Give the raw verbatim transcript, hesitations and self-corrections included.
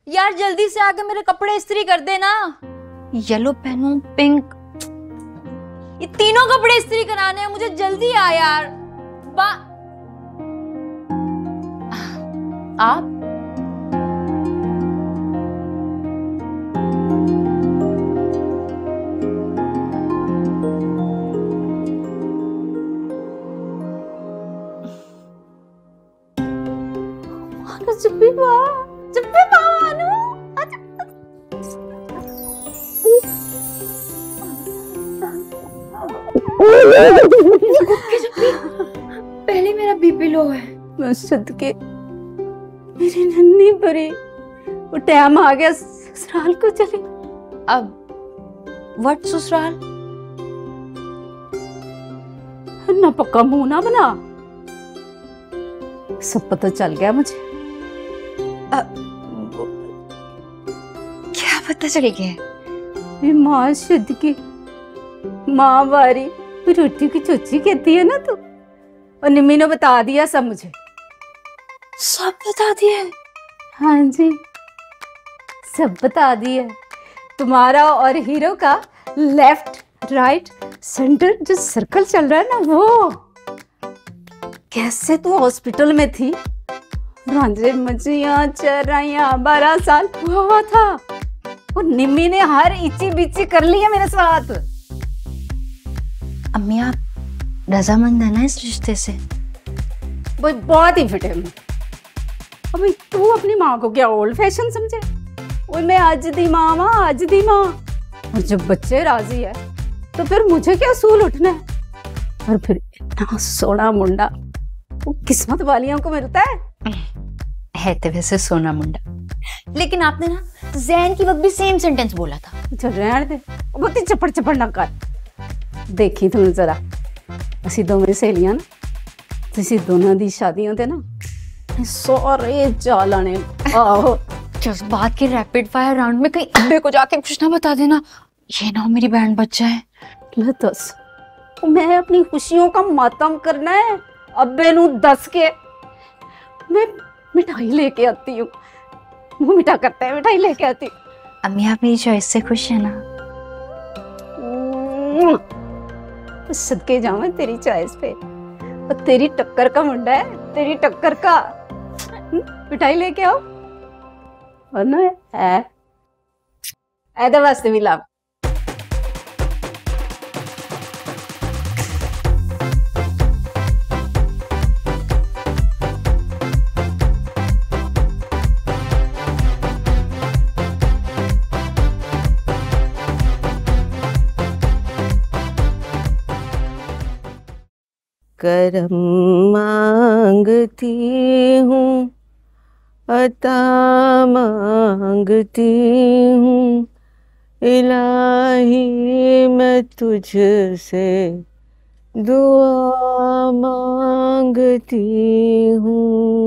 यार जल्दी से आके मेरे कपड़े इस्त्री कर देना। येलो पहनूं, पिंक, ये तीनों कपड़े इस्त्री कराने हैं मुझे, जल्दी आ यार। बा आप चुप्पी माँ, चुप्पी माँ पहले मेरा बीपी लो है। मैं सदके मेरी नन्ही परी, वो टाइम आ गया ससुराल को चले। अब व्हाट ससुराल? ना पक्का मुंह ना बना, सब पता चल गया मुझे। आ, क्या पता चल गया? माँ शुद्ध की माँ बारी रोटी की चोची कहती है ना तू, और निम्मी ने बता दिया सब मुझे। सब बता दिया? हाँ जी, सब बता दिया। तुम्हारा और हीरो का लेफ्ट राइट सेंटर जो सर्कल चल रहा है ना, वो कैसे तू हॉस्पिटल में थी, रांझे मछियां चराइया, बारह साल हुआ हुआ था, और निम्मी ने हर इची बिची कर ली है मेरे साथ। अम्मी आप रजामंद है ना इस रिश्ते से? वो बहुत ही फिटे में। अभी तू अपनी माँ को क्या ओल्ड फैशन समझे? और मैं आज दी माँ माँ आज दी माँ, और जब बच्चे राजी है तो फिर मुझे क्या सूल उठना है? और फिर इतना सोना मुंडा वो किस्मत वालियों को मिलता है। है तो वैसे सोना मुंडा, लेकिन आपने ना जैन की वक्त भी सेम सेंटेंस बोला था। चल रहने दे, बहुत ही चपड़ चपड़ ना कर। देखी तुम जरा असी दोवें सहेलियां ना, तुसी दोनों दी शादियों ते ना सारे चाल आने। आहो जिस बात के रैपिड फायर राउंड में कहीं अब्बे को जाके कुछ ना बता देना, ये ना मेरी बैंड बच्चा है। ले दस, मैं अपनी खुशियों का मातम करना है, अब्बे नू दस के मैं मिठाई लेके आती हूँ। मुँह मीठा करता है, मिठाई लेके आती हूँ। अम्मी आप मेरी चॉइस से खुश है ना? सदके जाऊं तेरी चॉइस पे, और तेरी टक्कर का मुंडा है, तेरी टक्कर का। मिठाई लेके आओ, और ना है ऐदे वास्ते भी ला। करम मांगती हूँ, अता मांगती हूँ, इलाही मैं तुझसे दुआ मांगती हूँ।